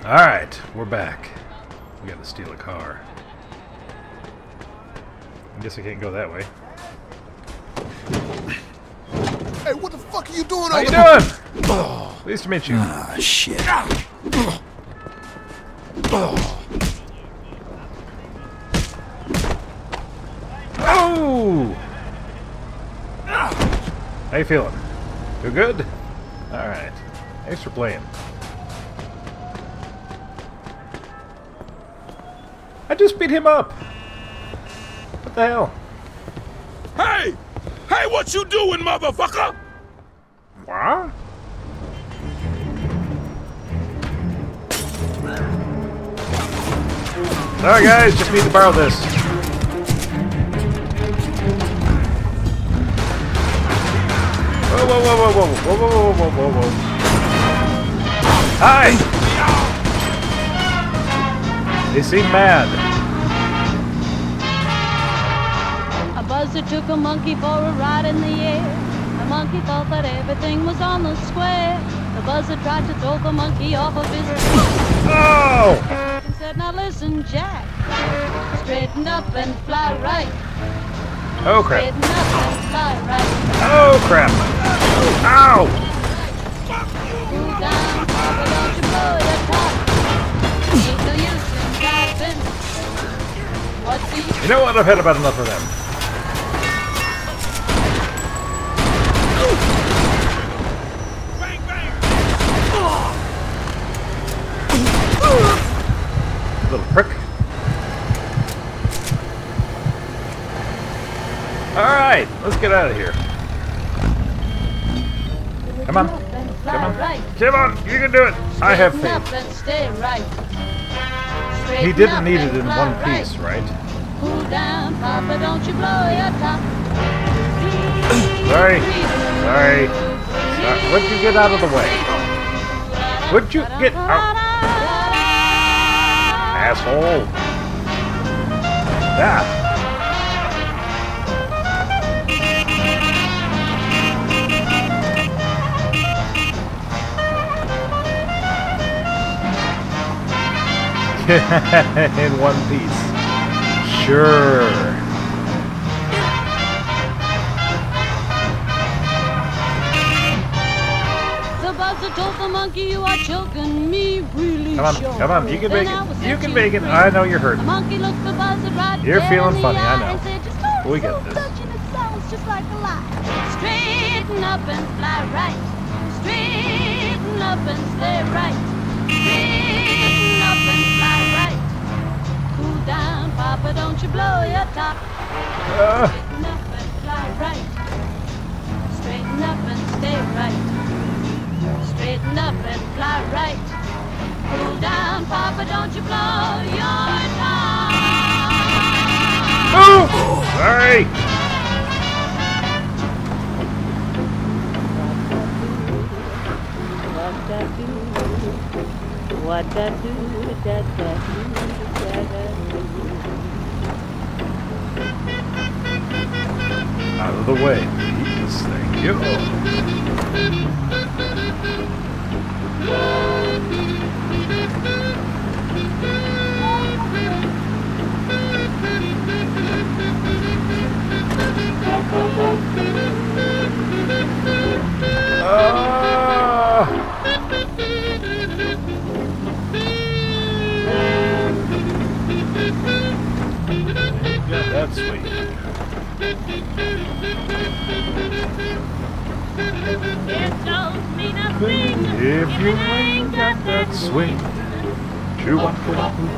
Alright, we're back. We gotta steal a car. I guess I can't go that way. Hey, what the fuck are you doing How over you there? doing? Oh, pleased to meet you. Ah, shit. Oh! How you feeling? You good? Alright. Thanks for playing. I just beat him up! What the hell? Hey! Hey, what you doing, motherfucker? What? Sorry guys, just need to borrow this. Whoa, whoa, whoa, whoa, whoa, whoa, whoa, whoa, whoa, whoa. Hi! They seem mad. A buzzard took a monkey for a ride in the air. The monkey thought that everything was on the square. The buzzard tried to throw the monkey off of his Oh! and said, "Now listen, Jack, straighten up and fly right. Oh crap. Straighten up and fly right. Oh crap. Ow! Cool down, Papa, don't you blow your top. Ain't no use in driving. What's the You know what? I've had about enough of them. Bang, bang! Little prick. Alright, let's get out of here. Come on. Come on. Come on, you can do it. I have Straighten up faith. and stay right. He Straighten didn't up need and it in fly one right. piece, right? Cool down, Papa, don't you blow your top. Sorry. Sorry. Would you get out of the way? Would you get out? Asshole. Ah. In one piece. Sure. The buzzard told the monkey, "You are choking me really Come on, sure." come on, you can Then make I was it. You set can you make it. free. I know you're The hurting. monkey looked the buzzard right You're dead feeling in the funny, I eye know. and said, "Just We get this. touching, it sounds just like a lie. Straighten up and fly right. Straighten up and stay right. Straighten up and fly right. Cool down, Papa, don't you blow your top. Straighten up and fly right. Straighten up and stay right. Straighten up and fly right. Cool down, Papa, don't you blow your top. Oh! Sorry. What that do, that do, Out of the way, please. Thank you. That's sweet. It don't mean a thing If you ain't got that swing, chew on It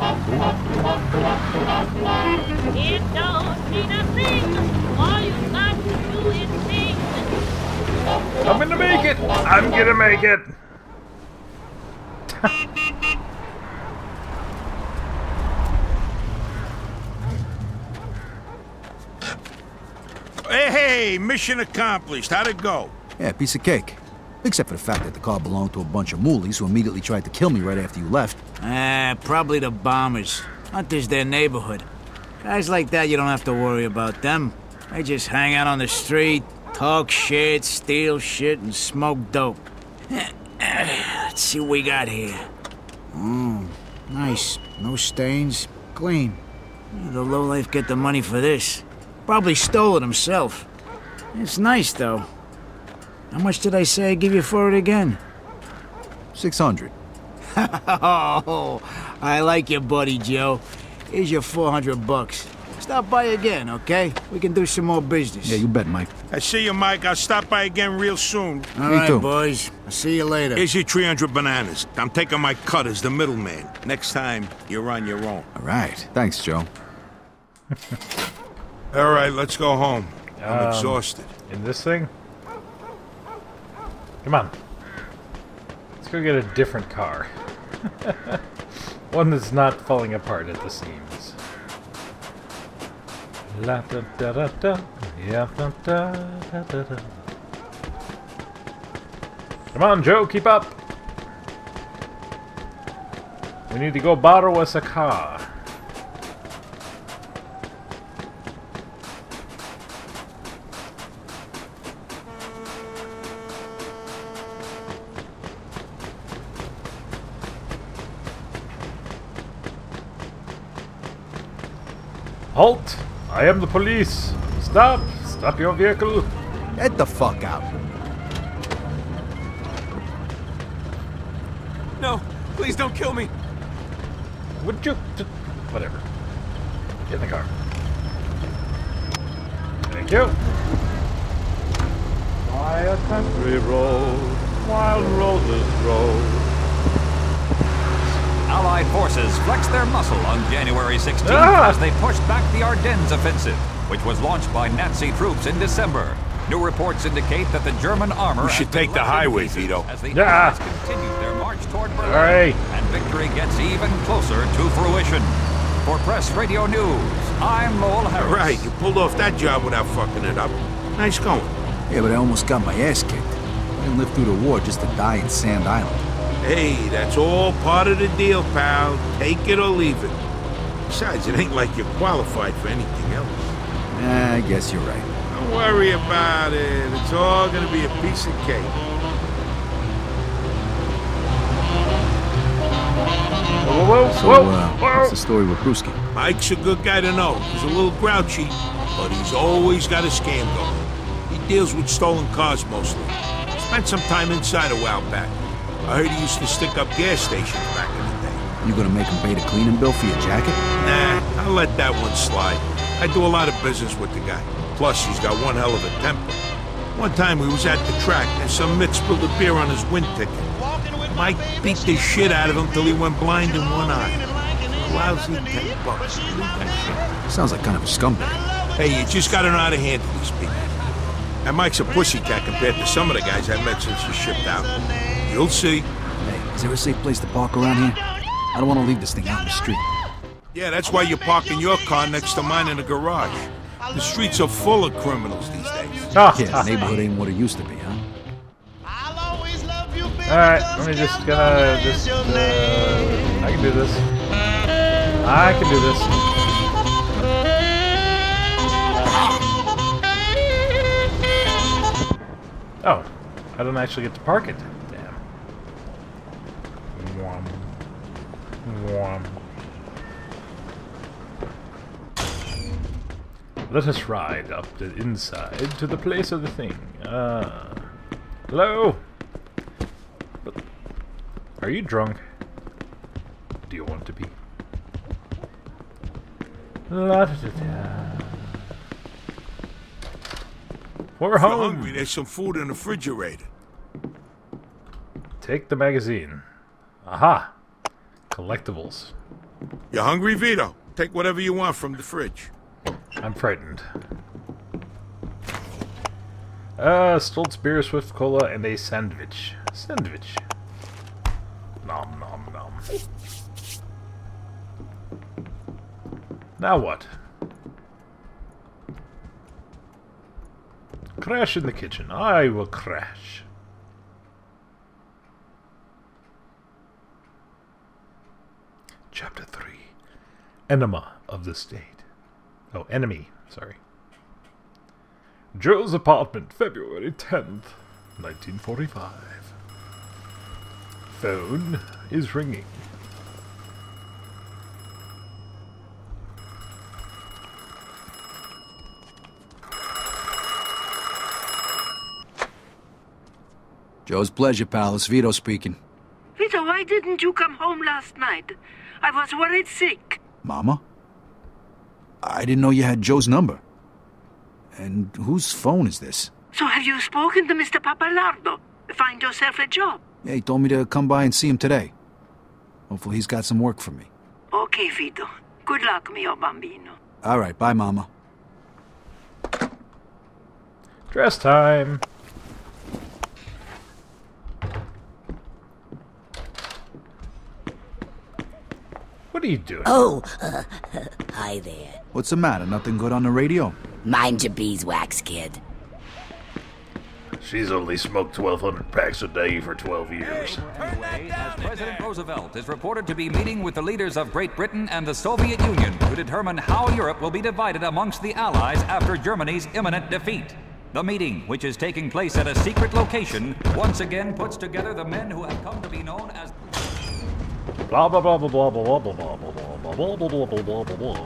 don't mean a thing. All you got to do is sing. I'm gonna make it. I'm gonna make it. Hey, mission accomplished. How'd it go? Yeah, piece of cake. Except for the fact that the car belonged to a bunch of moolies who immediately tried to kill me right after you left. Probably the bombers. Hunter's their neighborhood. Guys like that, you don't have to worry about them. They just hang out on the street, talk shit, steal shit, and smoke dope. Let's see what we got here. Nice. No stains. Clean. The lowlife get the money for this. Probably stole it himself. It's nice, though. How much did I say I'd give you for it again? 600. Oh, I like your buddy, Joe. Here's your 400 bucks. Stop by again, okay? We can do some more business. Yeah, you bet, Mike. I see you, Mike. I'll stop by again real soon. All Me right, too. boys. I'll see you later. Here's your 300 bananas. I'm taking my cut as the middleman. Next time, you're on your own. All right. Thanks, Joe. All right, let's go home. I'm exhausted. In this thing? Come on. Let's go get a different car. One that's not falling apart at the seams. La da da da da. Yeah, da da da da da. Come on, Joe, keep up. We need to go borrow us a car. Halt! I am the police! Stop! Stop your vehicle! Get the fuck out. No, please don't kill me. Would you... Whatever. Get in the car. Thank you. By a country road, wild roses grow. Allied forces flexed their muscle on January 16th as they pushed back the Ardennes offensive, which was launched by Nazi troops in December. New reports indicate that the German armor... We should take the highway, Vito. ...as the Allies continue their march toward Berlin, Right. and victory gets even closer to fruition. For Press Radio News, I'm Lowell Harris. All right, you pulled off that job without fucking it up. Nice going. Yeah, but I almost got my ass kicked. I didn't live through the war just to die in Sand Island. Hey, that's all part of the deal, pal. Take it or leave it. Besides, it ain't like you're qualified for anything else. I guess you're right. Don't worry about it. It's all gonna be a piece of cake. Whoa, whoa, So, whoa! what's the story with Brewski? Mike's a good guy to know. He's a little grouchy, but he's always got a scam going. He deals with stolen cars mostly. Spent some time inside a while back. I heard he used to stick up gas stations back in the day. You gonna make him pay the cleaning bill for your jacket? Nah, I'll let that one slide. I do a lot of business with the guy. Plus, he's got one hell of a temper. One time we was at the track and some mitt spilled a beer on his wind ticket. Mike beat the shit out of him till he went blind in one eye. A lousy $10. Believe that Sounds like kind of a scumbag. shit. Hey, you just gotta know how to handle these people. And Mike's a pussycat compared to some of the guys I met since he shipped out. You'll see. Hey, is there a safe place to park around here? I don't want to leave this thing out in the street. Yeah, that's why you're parking your car next to mine in the garage. The streets are full of criminals these days. Ah, Yeah, the neighborhood ain't what it used to be, huh? Alright, let me just gonna I can do this. I can do this. Oh, I don't actually get to park it. Damn. Wham. Wham. Let us ride up the inside to the place of the thing. Hello? But are you drunk? Do you want to be? La da da da. We're If you're home. hungry, there's some food in the refrigerator. Take the magazine. Aha! Collectibles. You hungry, Vito? Take whatever you want from the fridge. I'm frightened. Stoltz beer, Swift Cola, and a sandwich. Sandwich. Nom nom nom. Now what? Crash in the kitchen. I will crash. Chapter 3. Enema of the State. Oh, enemy. Sorry. Joe's apartment, February 10th, 1945. Phone is ringing. Joe's pleasure, pal. It's Vito speaking. Vito, why didn't you come home last night? I was worried sick. Mama? I didn't know you had Joe's number. And whose phone is this? So have you spoken to Mr. Papalardo? Find yourself a job. Yeah, he told me to come by and see him today. Hopefully he's got some work for me. Okay, Vito. Good luck, mio bambino. All right, bye, Mama. Dress time. What are you doing? Oh, hi there. What's the matter? Nothing good on the radio? Mind your beeswax, kid. She's only smoked 1,200 packs a day for 12 years. Anyway, as President Roosevelt is reported to be meeting with the leaders of Great Britain and the Soviet Union to determine how Europe will be divided amongst the Allies after Germany's imminent defeat. The meeting, which is taking place at a secret location, once again puts together the men who have come to be known as... Blah blah blah blah blah blah blah blah blah blah blah blah blah blah blah blah.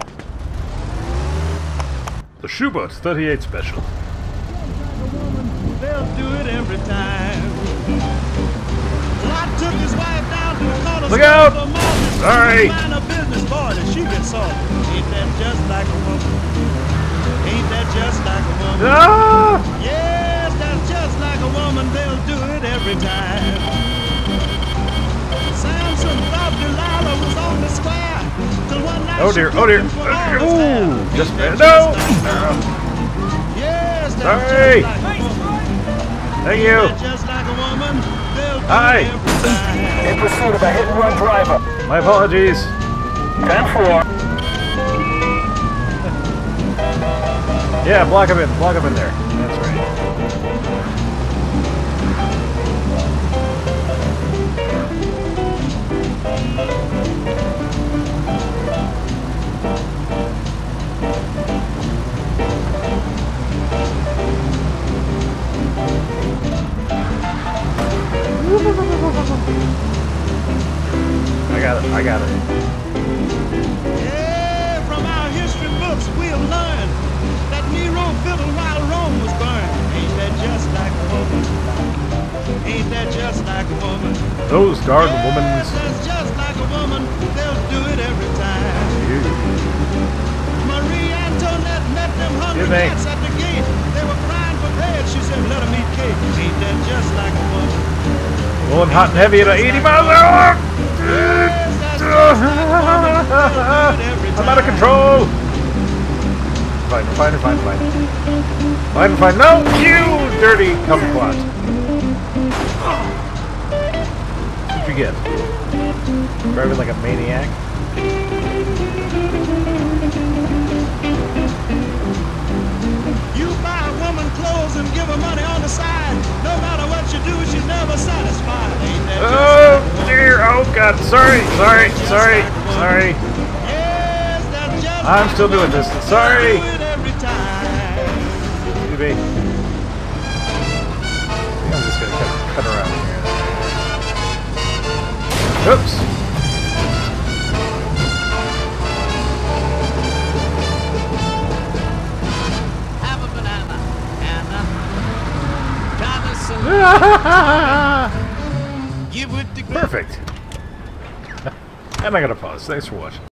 The Schubert 38 special. They'll do it every time. Lot took his wife down to the corner. Look out! Sorry. Mind her business, boy, that she gets salty. Ain't that just like a woman? Ain't that just like a woman? Ah! Yes, that's just like a woman. They'll do it every time. Samson thought Delilah was on the square till one night. Oh dear! Oh dear! Ooh! Just no! Yes, that's sorry. just like a woman. Thank you. Just like a woman, hi. In pursuit of a hit-and-run driver. My apologies. 10-4. Yeah, block him in. Block him in there. That's right. I got it. Yeah, from our history books we'll learn that Nero fiddled while Rome was burned. Ain't that just like a woman? Ain't that just like a woman? Those darn yes, womans. That's just like a woman. They'll do it every time. Marie Antoinette met them 100 cats at the gate. They were crying for bread. She said, let them eat cake. Ain't that just like a woman? Going hot and heavy at 80 miles an hour. I'm out of control! Fine. Fine. No! You dirty kumquat! What'd you get? Driving like a maniac? You buy a woman clothes and give her money on the side. No matter what you do, she's never satisfied. Ain't that oh dear! Oh god! Sorry. Yes, that's just I'm still doing this. Sorry. Excuse me. I think I'm just gonna cut around here. Oops. Have a banana, Anna. Give it to Perfect. I'm not gonna pause. Thanks for watching.